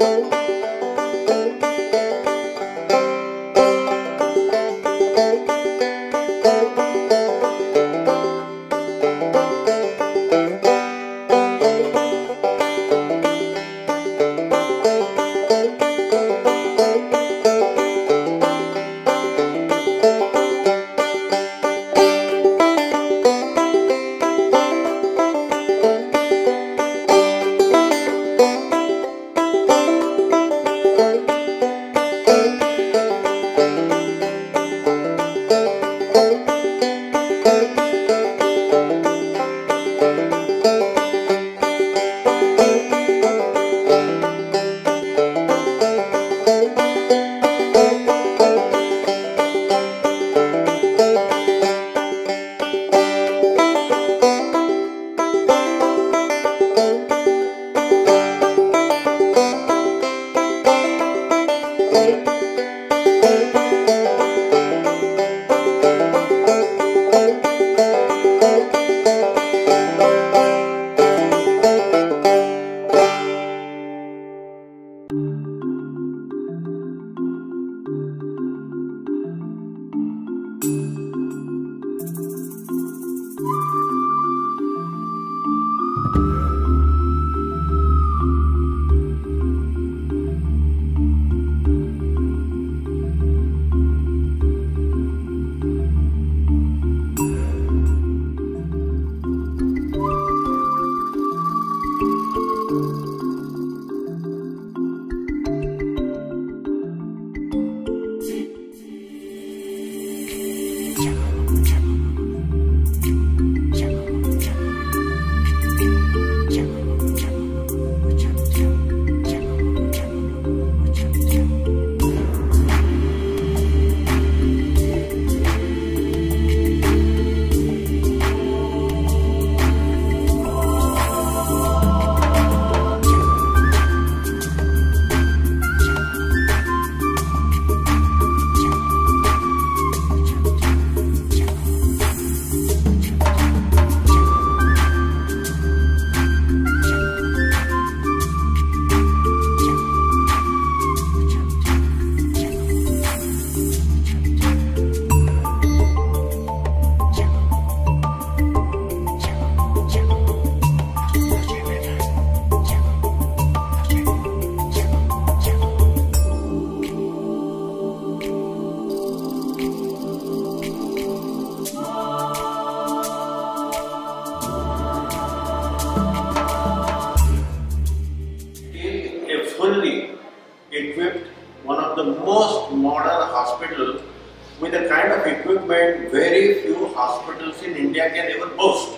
most modern hospital with a kind of equipment very few hospitals in India can ever boast.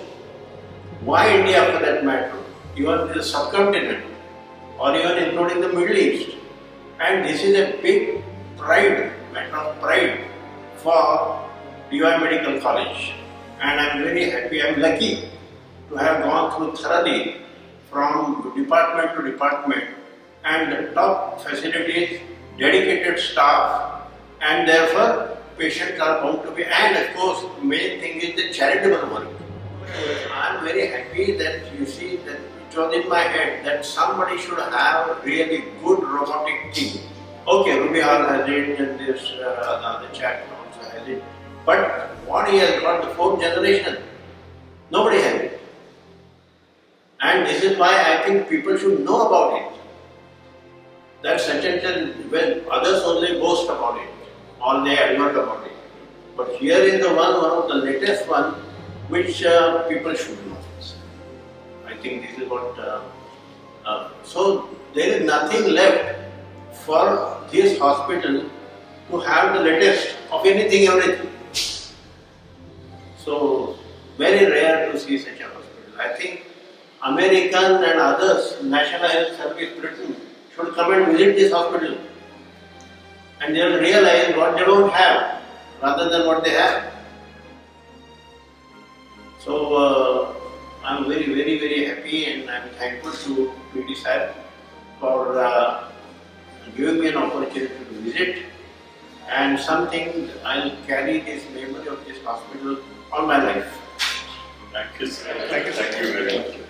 Why India for that matter? Even the subcontinent or even including the Middle East. And this is a big pride, matter of pride for DPU Medical College. And I am very happy, I am lucky to have gone through thoroughly from department to department, and top facilities, dedicated staff, and therefore patients are bound to be, and of course main thing is the charitable work. I am very happy that you see that it was in my head that somebody should have a really good robotic team. Okay, Ruby Hall has it and this other chap also has it, but what he has got, the fourth generation, nobody has it. And this is why I think people should know about it. That such and when others only boast about it, or they advert about it. But here is the one of the latest one which people should know. I think this is what, so there is nothing left for this hospital to have the latest of anything, everything. So very rare to see such a hospital. I think American and others, National Health Service Britain, should come and visit this hospital, and they will realize what they don't have rather than what they have. So I am very, very, very happy, and I am thankful to PD sir for giving me an opportunity to visit, and something I will carry this memory of this hospital all my life. Thank you, sir. Thank you very much.